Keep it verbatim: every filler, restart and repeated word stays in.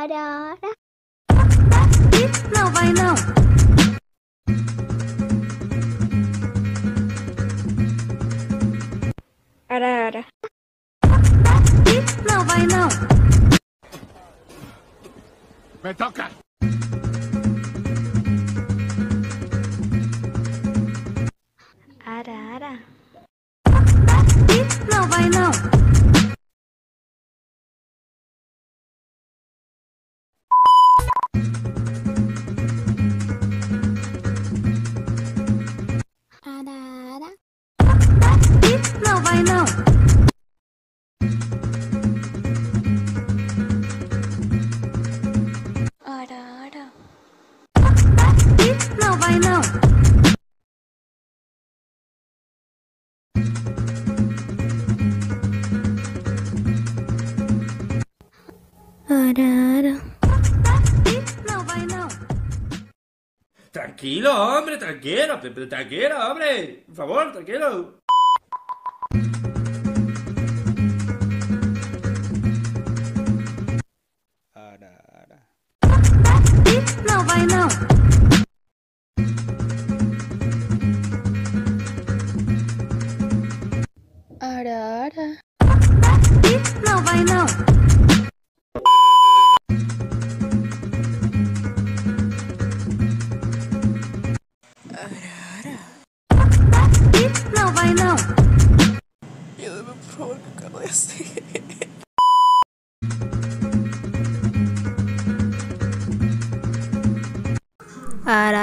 Ara, ara. Não vai não. Ara, ara. Não vai não. Me toca. Ara, ara. Não vai não. Ara, ara. Não vai não. Ara, ara. Não vai não. Ara, ara. Não vai não. Tranquilo, hombre, tranquilo, tranquilo, hombre. Por favor, tranquilo. Ara, ara. Não vai não. Ara, ara. Não vai não. Não vai não. Ayúdame, por favor, que acabo de hacer. Ara,